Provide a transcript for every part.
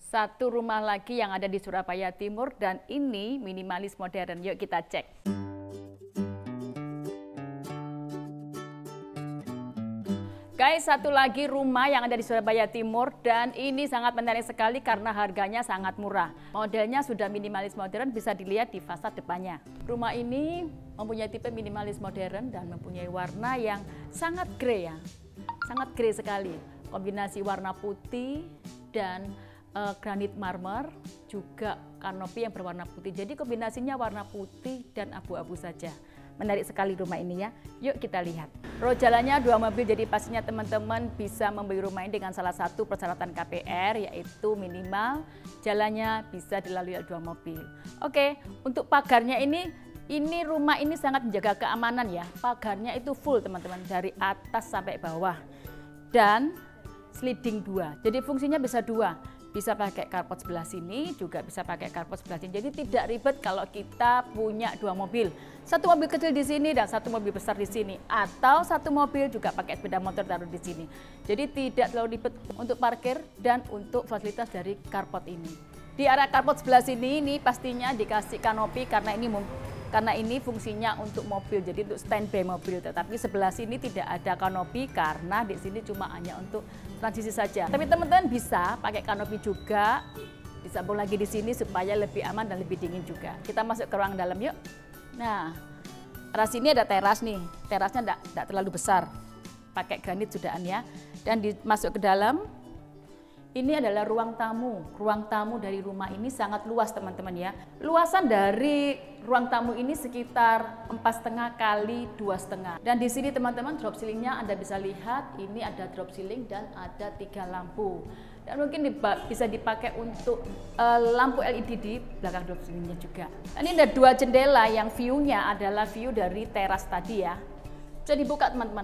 Satu rumah lagi yang ada di Surabaya Timur dan ini minimalis modern. Yuk kita cek. Guys, satu lagi rumah yang ada di Surabaya Timur dan ini sangat menarik sekali karena harganya sangat murah. Modelnya sudah minimalis modern, bisa dilihat di fasad depannya. Rumah ini mempunyai tipe minimalis modern dan mempunyai warna yang sangat grey ya. Sangat grey sekali. Kombinasi warna putih dan granit marmer, juga kanopi yang berwarna putih. Jadi kombinasinya warna putih dan abu-abu saja. Menarik sekali rumah ini ya. Yuk kita lihat. Road jalannya 2 mobil, jadi pastinya teman-teman bisa membeli rumah ini dengan salah satu persyaratan KPR, yaitu minimal jalannya bisa dilalui 2 mobil. Oke, untuk pagarnya ini rumah ini sangat menjaga keamanan ya. Pagarnya itu full teman-teman, dari atas sampai bawah. Dan sliding 2, jadi fungsinya bisa 2. Bisa pakai carport sebelah sini, juga bisa pakai carport sebelah sini. Jadi tidak ribet kalau kita punya 2 mobil. Satu mobil kecil di sini dan satu mobil besar di sini. Atau satu mobil juga pakai sepeda motor taruh di sini. Jadi tidak terlalu ribet untuk parkir dan untuk fasilitas dari carport ini. Di area carport sebelah sini ini pastinya dikasih kanopi karena ini fungsinya untuk mobil, jadi untuk standby mobil. Tetapi sebelah sini tidak ada kanopi karena di sini cuma hanya untuk transisi saja. Tapi teman-teman bisa pakai kanopi juga, disambung lagi di sini supaya lebih aman dan lebih dingin juga. Kita masuk ke ruang dalam yuk. Nah, arah sini ada teras nih, terasnya tidak terlalu besar, pakai granit sudahan ya. Dan masuk ke dalam. Ini adalah ruang tamu. Ruang tamu dari rumah ini sangat luas teman-teman ya. Luasan dari ruang tamu ini sekitar 4,5 kali 2,5. Dan di sini teman-teman drop ceilingnya Anda bisa lihat, ini ada drop ceiling dan ada 3 lampu. Dan mungkin bisa dipakai untuk lampu LED di belakang drop ceilingnya juga. Dan ini ada 2 jendela yang view-nya adalah view dari teras tadi ya. Bisa dibuka teman-teman.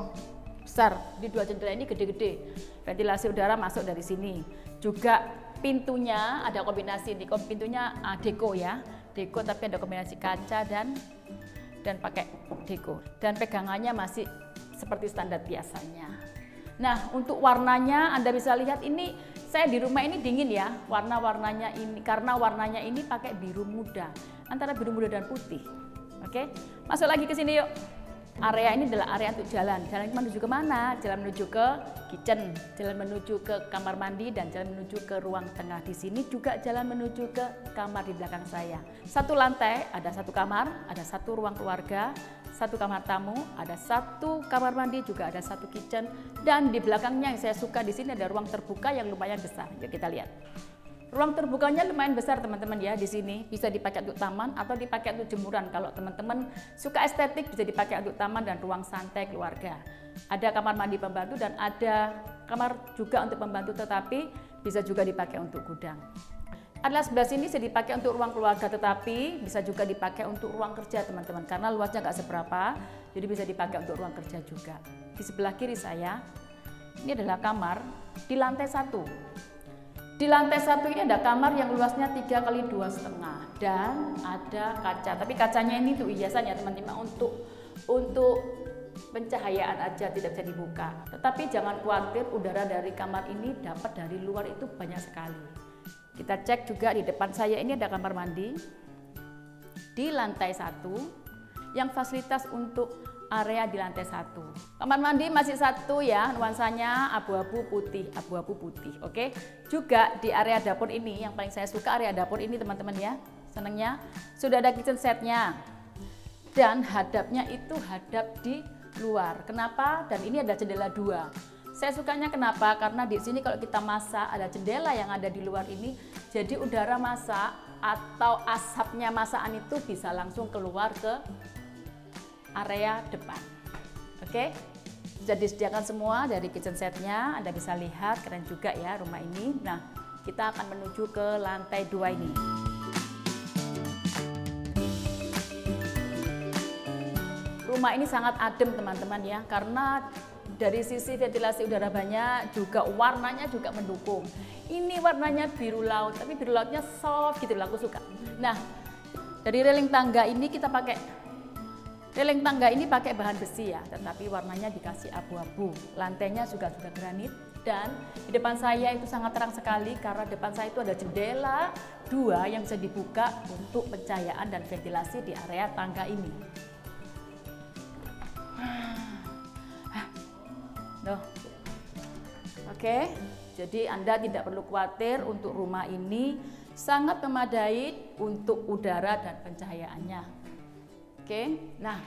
Besar, di 2 jendela ini gede-gede. Ventilasi udara masuk dari sini. Juga pintunya ada kombinasi, di pintunya deko ya. Deko tapi ada kombinasi kaca dan pakai deko. Dan pegangannya masih seperti standar biasanya. Nah, untuk warnanya Anda bisa lihat ini, saya di rumah ini dingin ya. Warna-warnanya ini, karena warnanya ini pakai biru muda. Antara biru muda dan putih. Oke, masuk lagi ke sini yuk. Area ini adalah area untuk jalan. Jalan menuju ke mana? Jalan menuju ke kitchen, jalan menuju ke kamar mandi, dan jalan menuju ke ruang tengah. Di sini juga jalan menuju ke kamar di belakang saya. Satu lantai, ada 1 kamar, ada 1 ruang keluarga, 1 kamar tamu, ada 1 kamar mandi, juga ada 1 kitchen. Dan di belakangnya yang saya suka di sini ada ruang terbuka yang lumayan besar. Yuk kita lihat. Ruang terbukanya lumayan besar teman-teman ya di sini. Bisa dipakai untuk taman atau dipakai untuk jemuran. Kalau teman-teman suka estetik bisa dipakai untuk taman dan ruang santai keluarga. Ada kamar mandi pembantu dan ada kamar juga untuk pembantu, tetapi bisa juga dipakai untuk gudang. Adalah sebelah sini bisa dipakai untuk ruang keluarga, tetapi bisa juga dipakai untuk ruang kerja teman-teman. Karena luasnya nggak seberapa, jadi bisa dipakai untuk ruang kerja juga. Di sebelah kiri saya, ini adalah kamar di lantai 1. Di lantai 1 ini ada kamar yang luasnya 3 kali 2,5 dan ada kaca. Tapi kacanya ini tuh hiasan ya teman-teman, untuk pencahayaan aja, tidak bisa dibuka. Tetapi jangan khawatir, udara dari kamar ini dapat dari luar itu banyak sekali. Kita cek juga di depan saya ini ada kamar mandi di lantai 1 yang fasilitas untuk area di lantai 1. Kamar mandi masih 1 ya, nuansanya abu-abu putih, oke. Juga di area dapur ini, yang paling saya suka area dapur ini teman-teman ya, senangnya sudah ada kitchen setnya dan hadapnya itu hadap di luar. Kenapa? Dan ini ada jendela 2. Saya sukanya kenapa? Karena di sini kalau kita masak ada jendela yang ada di luar ini, jadi udara masak atau asapnya masakan itu bisa langsung keluar ke area depan. Oke, sudah disediakan semua dari kitchen setnya. Anda bisa lihat, keren juga ya rumah ini. Nah, kita akan menuju ke lantai 2 ini. Rumah ini sangat adem teman-teman ya, karena dari sisi ventilasi udara banyak, juga warnanya juga mendukung. Ini warnanya biru laut, tapi biru lautnya soft gitu, aku suka. Nah, dari railing tangga ini kita pakai bahan besi ya, tetapi warnanya dikasih abu-abu. Lantainya juga sudah granit, Dan di depan saya itu sangat terang sekali karena depan saya itu ada jendela 2 yang bisa dibuka untuk pencahayaan dan ventilasi di area tangga ini. Loh. Oke, jadi Anda tidak perlu khawatir untuk rumah ini sangat memadai untuk udara dan pencahayaannya. Oke, nah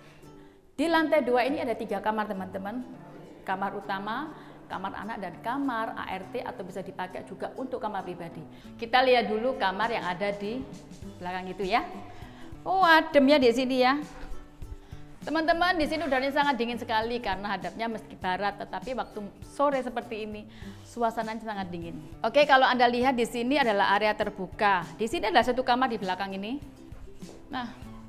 di lantai 2 ini ada 3 kamar teman-teman. Kamar utama, kamar anak, dan kamar ART atau bisa dipakai juga untuk kamar pribadi. Kita lihat dulu kamar yang ada di belakang itu ya. Oh, adem ya di sini ya. Teman-teman, di sini udaranya sangat dingin sekali karena hadapnya meski barat, tetapi waktu sore seperti ini suasananya sangat dingin. Oke, kalau Anda lihat di sini adalah area terbuka. Di sini ada 1 kamar di belakang ini. Nah,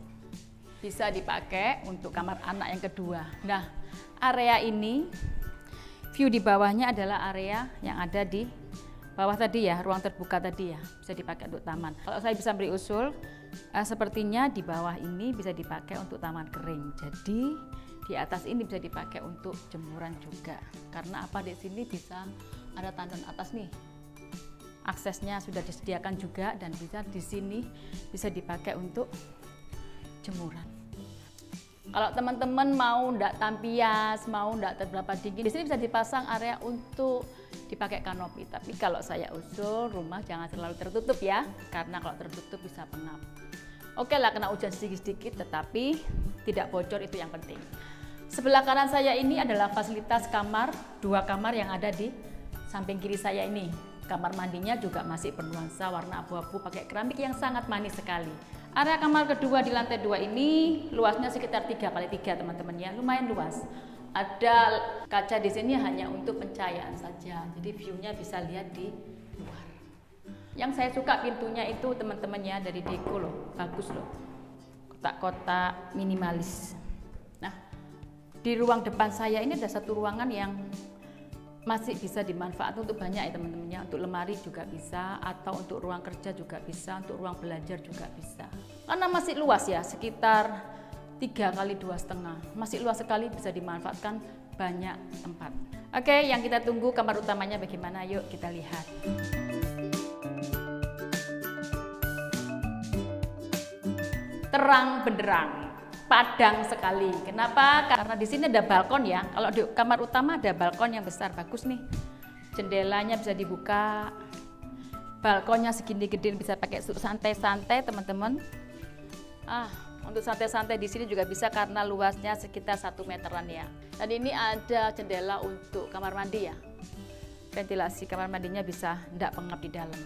bisa dipakai untuk kamar anak yang kedua. Nah, area ini view di bawahnya adalah area yang ada di bawah tadi ya, ruang terbuka tadi ya, bisa dipakai untuk taman. Kalau saya bisa beri usul, sepertinya di bawah ini bisa dipakai untuk taman kering. Jadi di atas ini bisa dipakai untuk jemuran juga. Karena apa, di sini bisa ada tandon atas nih. Aksesnya sudah disediakan juga dan bisa di sini bisa dipakai untuk jemuran. Kalau teman-teman mau ndak tampias, mau ndak terberapa dingin, di sini bisa dipasang area untuk dipakai kanopi. Tapi kalau saya usul rumah jangan terlalu tertutup ya, karena kalau tertutup bisa pengap. Oke lah, kena hujan sedikit-sedikit, tetapi tidak bocor, itu yang penting. Sebelah kanan saya ini adalah fasilitas kamar, 2 kamar yang ada di samping kiri saya ini. Kamar mandinya juga masih bernuansa warna abu-abu pakai keramik yang sangat manis sekali. Area kamar kedua di lantai 2 ini luasnya sekitar 3x3 teman-teman ya, lumayan luas. Ada kaca di sini hanya untuk pencahayaan saja, jadi view-nya bisa lihat di luar. Yang saya suka pintunya itu teman-teman ya, dari Deco loh, bagus loh, kotak-kotak minimalis. Nah, di ruang depan saya ini ada 1 ruangan yang masih bisa dimanfaatkan untuk banyak ya teman-teman ya, untuk lemari juga bisa, atau untuk ruang kerja juga bisa, untuk ruang belajar juga bisa. Karena masih luas ya, sekitar 3x2,5, masih luas sekali, bisa dimanfaatkan banyak tempat. Oke, yang kita tunggu kamar utamanya bagaimana, yuk kita lihat. Terang benderang, padang sekali. Kenapa? Karena di sini ada balkon ya. Kalau di kamar utama ada balkon yang besar, bagus nih. Jendelanya bisa dibuka. Balkonnya segini gede, bisa pakai santai-santai teman-teman. Untuk santai-santai di sini juga bisa karena luasnya sekitar 1 meteran ya. Dan ini ada jendela untuk kamar mandi ya. Ventilasi kamar mandinya bisa tidak pengap di dalam.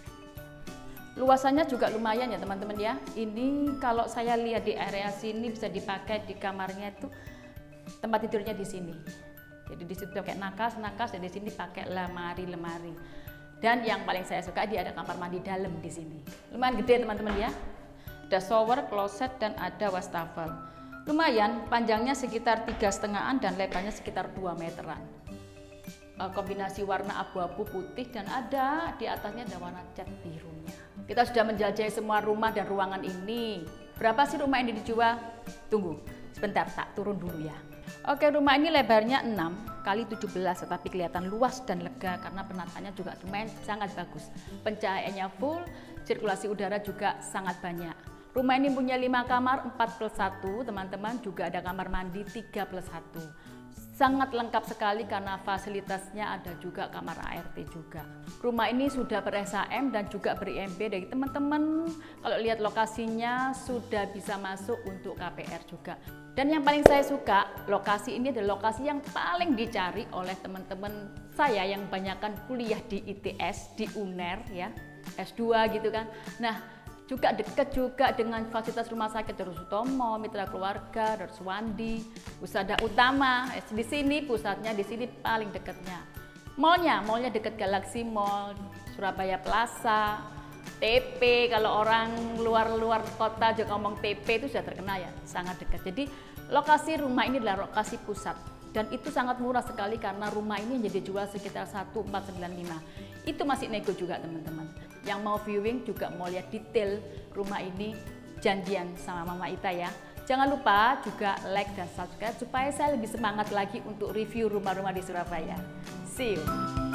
Luasannya juga lumayan ya teman-teman ya. Ini kalau saya lihat di area sini bisa dipakai di kamarnya itu tempat tidurnya di sini. Jadi di situ pakai nakas, dan di sini pakai lemari. Dan yang paling saya suka dia ada kamar mandi dalam di sini. Lumayan gede teman-teman ya. Ada shower, kloset, dan ada wastafel. Lumayan, panjangnya sekitar 3,5-an dan lebarnya sekitar 2 meteran. Kombinasi warna abu-abu putih dan ada di atasnya ada warna cat birunya. Kita sudah menjelajahi semua rumah dan ruangan ini. Berapa sih rumah ini dijual? Tunggu, sebentar tak turun dulu ya. Oke, rumah ini lebarnya 6x17, tetapi kelihatan luas dan lega karena penataannya juga lumayan sangat bagus. Pencahayaannya full, sirkulasi udara juga sangat banyak. Rumah ini punya 5 kamar 4+1 teman-teman, juga ada kamar mandi 3+1. Sangat lengkap sekali karena fasilitasnya ada juga kamar ART juga. Rumah ini sudah ber-SHM dan juga ber-IMB dari teman-teman. Kalau lihat lokasinya sudah bisa masuk untuk KPR juga. Dan yang paling saya suka, lokasi ini adalah lokasi yang paling dicari oleh teman-teman saya yang kebanyakan kuliah di ITS, di UNER ya, S2 gitu kan. Nah, juga dekat juga dengan fasilitas rumah sakit Dr. Sutomo, Mitra Keluarga, Dr. Suwandi, Pusada Utama. Di sini pusatnya, di sini paling dekatnya. Mallnya dekat Galaxy Mall, Surabaya Plaza, TP. Kalau orang luar kota juga ngomong TP itu sudah terkenal ya, sangat dekat. Jadi lokasi rumah ini adalah lokasi pusat. Dan itu sangat murah sekali karena rumah ini jadi jual sekitar 1.495. Itu masih nego juga teman-teman. Yang mau viewing juga mau lihat detail rumah ini, janjian sama Mama Ita ya. Jangan lupa juga like dan subscribe supaya saya lebih semangat lagi untuk review rumah-rumah di Surabaya. See you.